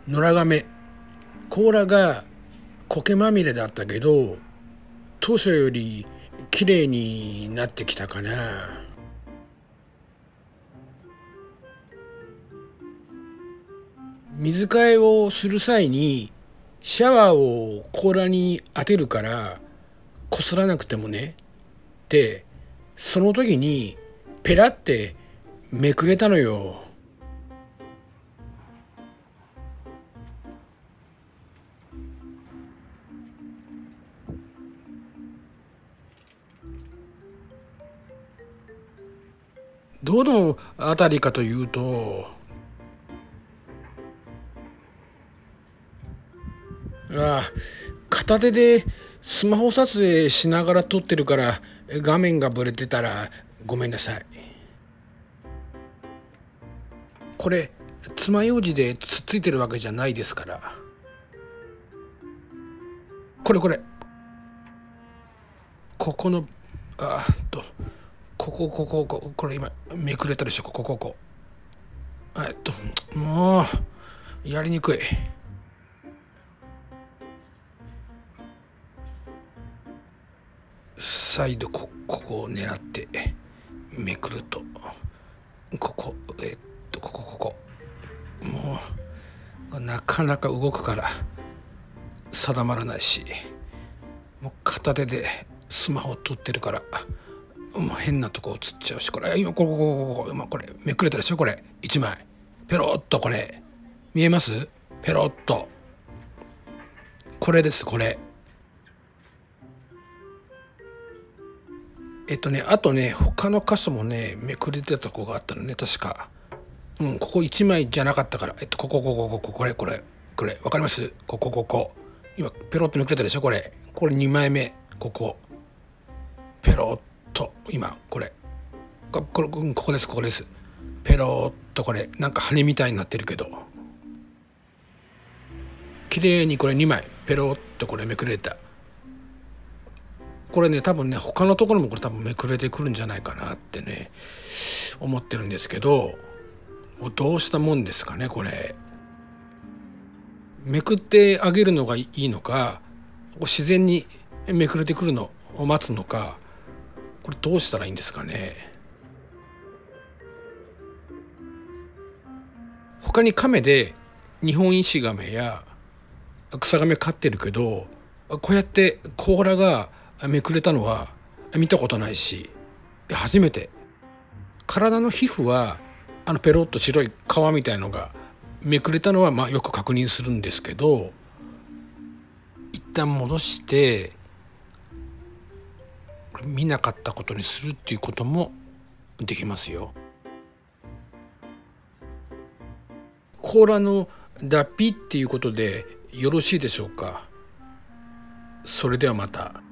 野良亀甲羅が苔まみれだったけど当初よりきれいになってきたかな。水替えをする際にシャワーを甲羅に当てるからこすらなくてもねってその時にペラってめくれたのよ。どのあたりかというと片手でスマホ撮影しながら撮ってるから画面がブレてたらごめんなさい。これ爪楊枝でつっついてるわけじゃないですから。これここのこれ今めくれたでしょ。こもうやりにくい。再度ここを狙ってめくるとこもうなかなか動くから定まらないし、もう片手でスマホ撮ってるからもう変なとこ映っちゃうし、これ今これめくれたでしょ。これ1枚ペロッと、これ見えます？ペロッとこれです。これあとね他の箇所もねめくれてたとこがあったのね確か。ここ1枚じゃなかったから、これわかります？ここ今ペロッとめくれたでしょ。これ2枚目ここペロッと今ここですペロッと。これなんか羽みたいになってるけど綺麗にこれ2枚ペロッとこれめくれた。これね多分ね他のところもこれ多分めくれてくるんじゃないかなってね思ってるんですけど、どうしたもんですかね。これめくってあげるのがいいのか自然にめくれてくるのを待つのか、これどうしたらいいんですかね。他に亀でニホンイシガメやクサガメ飼ってるけどこうやって甲羅がめくれたのは見たことないし初めて。体の皮膚はペロッと白い皮みたいのがめくれたのはよく確認するんですけど、一旦戻して見なかったことにするっていうこともできますよ。甲羅の脱皮っていうことでよろしいでしょうか。それではまた。